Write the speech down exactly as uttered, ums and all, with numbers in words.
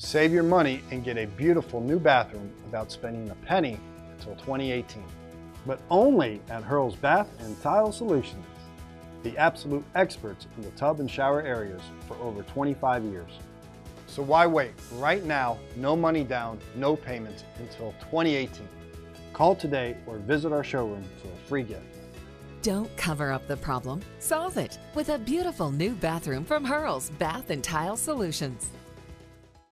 Save your money and get a beautiful new bathroom without spending a penny until twenty eighteen. But only at Hurl's Bath and Tile Solutions, the absolute experts in the tub and shower areas for over twenty-five years. So why wait? Right now, no money down, no payments until twenty eighteen. Call today or visit our showroom for a free gift. Don't cover up the problem, solve it with a beautiful new bathroom from Hurl's Bath and Tile Solutions.